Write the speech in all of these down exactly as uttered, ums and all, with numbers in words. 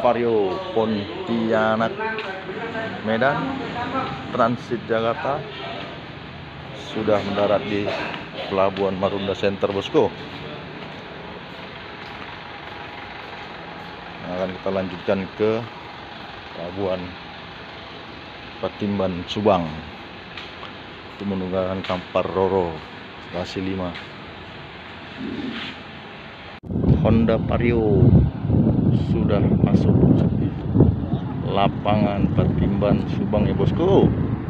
Vario Pontianak Medan transit Jakarta sudah mendarat di Pelabuhan Marunda Center, bosku. Akan kita lanjutkan ke Pelabuhan Patimban Subang untuk menunggangi Kampar Roro Serasi lima. Honda Vario sudah masuk lapangan Patimban Subang ya, bosku.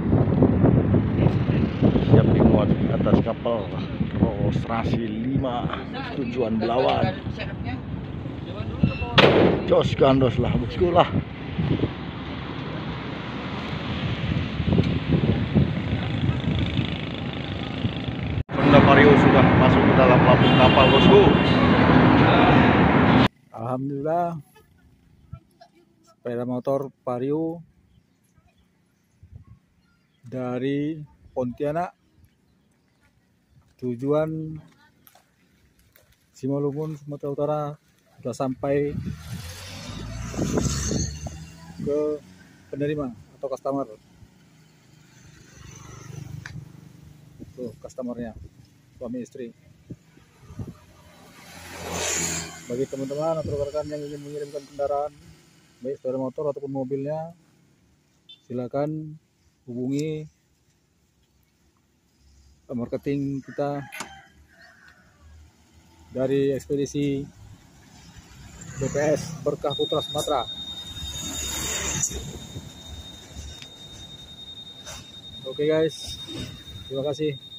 Siap dimuat di atas kapal Roro Serasi lima tujuan Belawan. Jos gandos lah, bosku lah. Honda Vario sudah masuk ke dalam pelabuhan kapal, bosku. Alhamdulillah, sepeda motor Vario dari Pontianak tujuan Simalungun, Sumatera Utara sudah sampai ke penerima atau customer. Tuh customernya, suami istri. Bagi teman-teman atau rekan yang ingin mengirimkan kendaraan baik sepeda motor ataupun mobilnya, silakan hubungi marketing kita dari ekspedisi B P S Berkah Putra Sumatera. Oke guys, terima kasih.